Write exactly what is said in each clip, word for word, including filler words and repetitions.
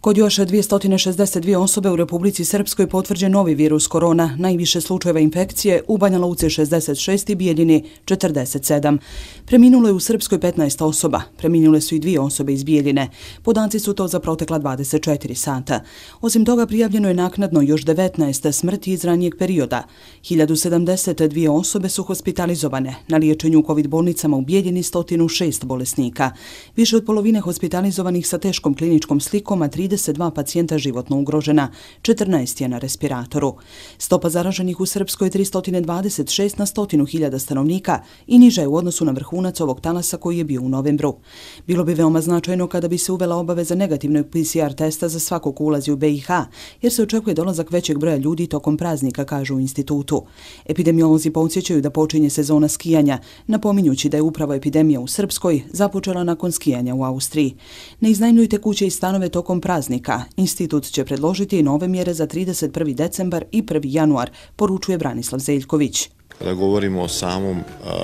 Kod još dvjesto šezdeset dvije osobe u Republici Srpskoj potvrđen novi virus korona, najviše slučajeva infekcije u Banja Luci šezdeset šest i Bijeljini četrdeset sedam. Preminulo je u Srpskoj petnaest osoba, preminule su i dvije osobe iz Bijeljine. Podaci su to za protekla dvadeset četiri sata. Osim toga prijavljeno je naknadno još devetnaest smrti iz ranijeg perioda. hiljadu sedamdeset dvije osobe su hospitalizovane, na liječenju u kovid bolnicama u Bijeljini sto šest bolesnika. Više od polovine hospitalizovanih sa teškom kliničkom slikom, a trideset dva pacijenta životno ugrožena, četrnaest je na respiratoru. Stopa zaraženih u Srpskoj je tristo dvadeset šest na stotinu hiljada stanovnika i niža je u odnosu na vrhunac ovog talasa koji je bio u novembru. Bilo bi veoma značajno kada bi se uvela obaveza negativnog P C R testa za svakog ko ulazi u B i H, jer se očekuje dolazak većeg broja ljudi tokom praznika, kažu u institutu. Epidemiolozi podsjećaju da počinje sezona skijanja, napominjući da je upravo epidemija u Srpskoj započela nakon skijanja u Austriji. Ne iznajmljujte kuće i stanove tokom praznika. Institut će predložiti i nove mjere za trideset prvi decembar i prvi januar, poručuje Branislav Zeljković. Kada govorimo o samom,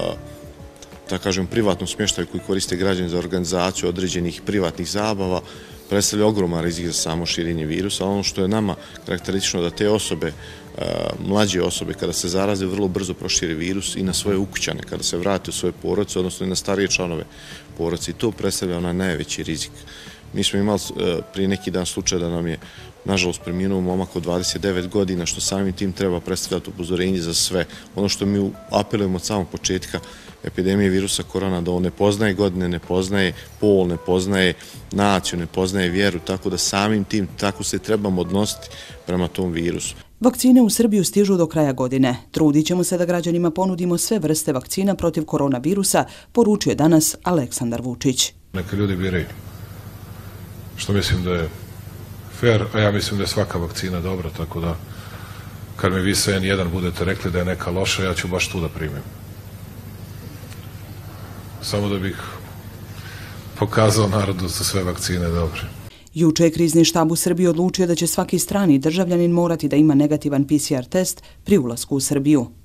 da kažem, privatnom smještaju koji koriste građani za organizaciju određenih privatnih zabava, predstavlja ogroman rizik za samo širenje virusa. Ono što je nama karakteristično da te osobe, mlađe osobe, kada se zaraze, vrlo brzo prošire virus i na svoje ukućane, kada se vrate u svoje porodice, odnosno i na starije članove porodice. I to predstavlja onaj najveći rizik. Mi smo imali prije neki dan slučaj da nam je, nažalost, preminuo momak od dvadeset devet godina, što samim tim treba predstavljati upozorenje za sve. Ono što mi apelujemo od samog početka epidemije virusa korona, da on ne poznaje godine, ne poznaje pol, ne poznaje naciju, ne poznaje vjeru, tako da samim tim tako se trebamo odnositi prema tom virusu. Vakcine u Srbiju stižu do kraja godine. Trudit ćemo se da građanima ponudimo sve vrste vakcina protiv koronavirusa, poručuje danas Aleksandar Vučić. Neka ljudi biraju, što mislim da je fair, a ja mislim da je svaka vakcina dobra, tako da kad mi vi sa en jedan budete rekli da je neka loša, ja ću baš tu da primim. Samo da bih pokazao narodu da su sve vakcine dobre. Juče je krizni štab u Srbiji odlučio da će svaki strani državljanin morati da ima negativan P C R test pri ulasku u Srbiju.